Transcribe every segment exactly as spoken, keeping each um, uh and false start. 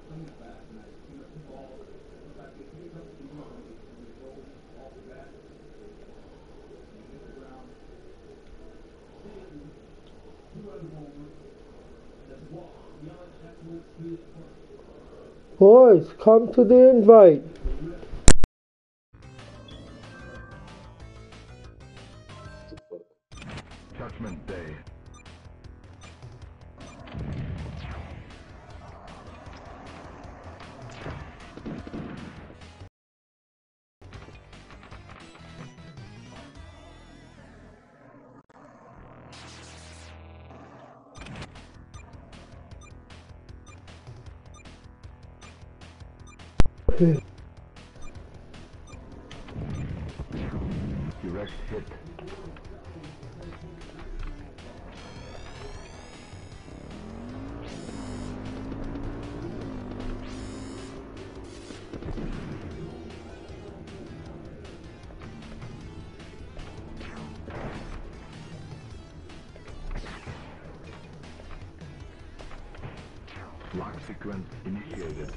Boys, come to the invite. Judgment Day. Direct hit. Lock sequence initiated.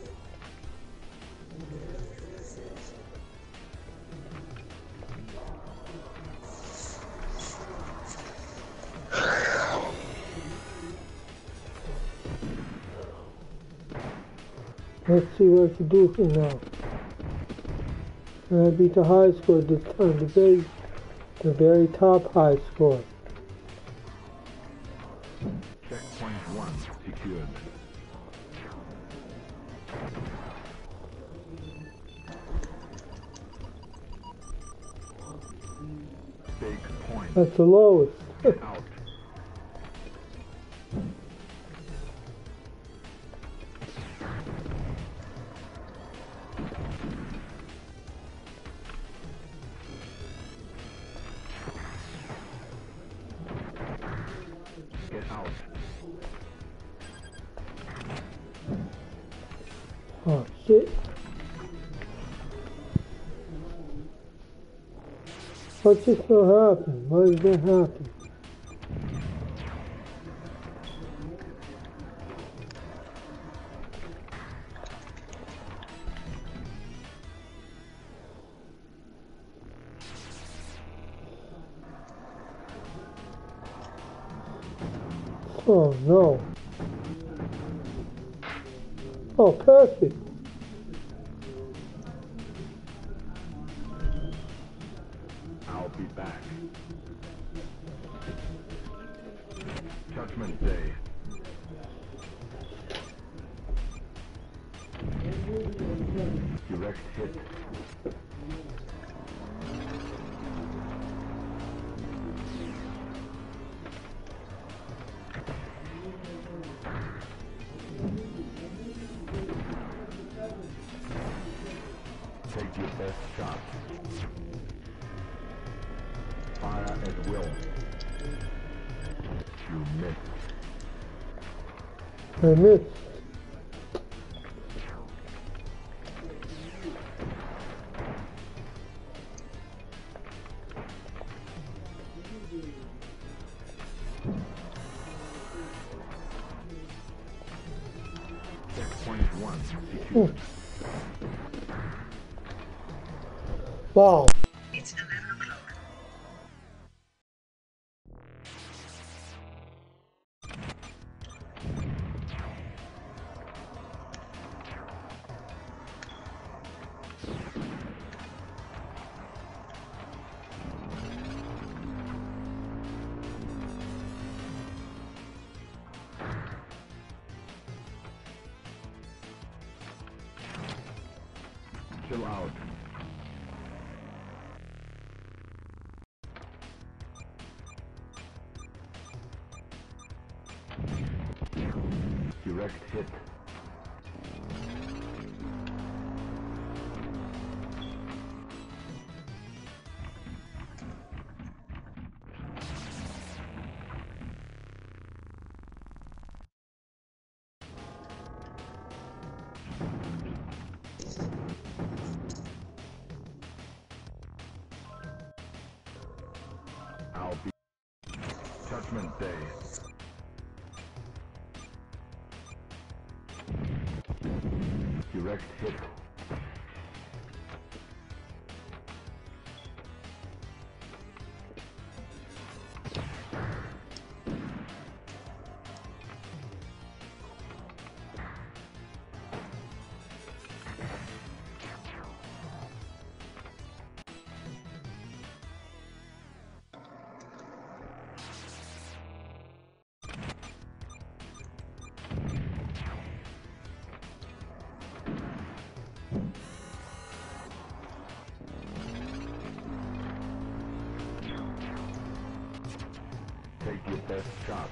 Let's see what I can do for now. And I beat the high score this time, the very, the very top high score. Checkpoint one secured. Stake point. That's the lowest. Out. Get out. Oh shit. What's just gonna happen? What is gonna happen? Oh no. Oh, perfect. I'll be back. Judgment Day. Direct hit. Take your best shot. Fire at will. You missed. I missed. Checkpoint one secured. Wow. It's eleven o'clock. Chill out. Direct hit. I'll be Judgment Day. Direct hit. Take your best shot.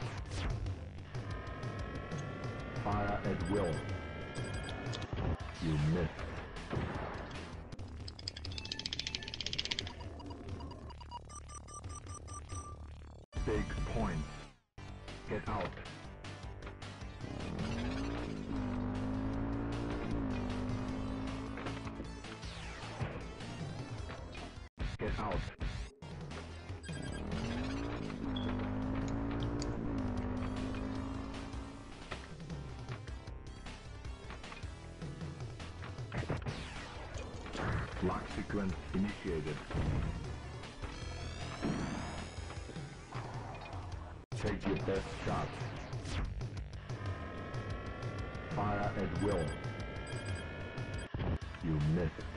Fire at will. You missed. Big points. Get out. Get out. Lock sequence initiated. Take your best shot. Fire at will. You missed.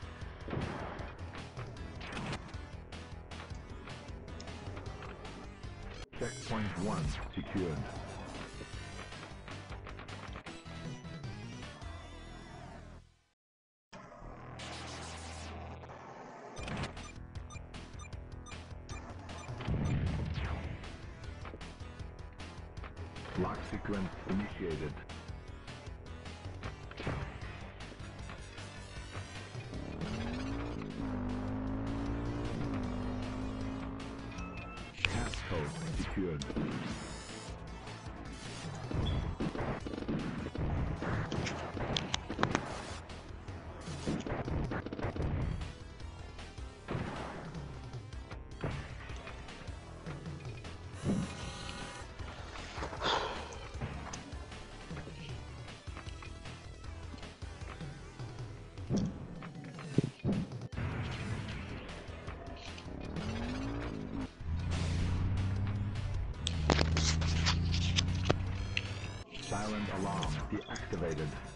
Checkpoint one secured. Lock sequence initiated. Passcode secured. Silent alarm deactivated.